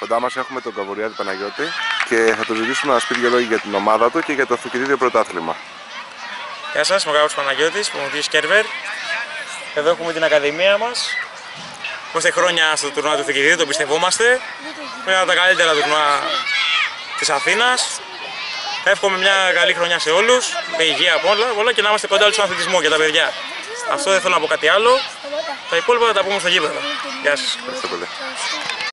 Κοντά μας έχουμε τον Καβουριάδη Παναγιώτη και θα του ζητήσουμε να μας πει δύο λόγια για την ομάδα του και για το Θουκυδίδιο πρωτάθλημα. Γεια σας, είμαι ο Κάβουρος Παναγιώτης, προπονητής Κέρβερ. Εδώ έχουμε την Ακαδημία μας. Είμαστε χρόνια στο τουρνουά του Θουκυδίδιου, το πιστευόμαστε. Είναι ένα από τα καλύτερα τουρνουά της Αθήνας. Εύχομαι μια καλή χρονιά σε όλους, με υγεία από όλα και να είμαστε κοντά στον αθλητισμό και τα παιδιά. Αυτό δεν θέλω να πω κάτι άλλο. Τα υπόλοιπα θα τα πούμε στο γήπεδο. Γεια σας. Ευχαριστώ πολύ.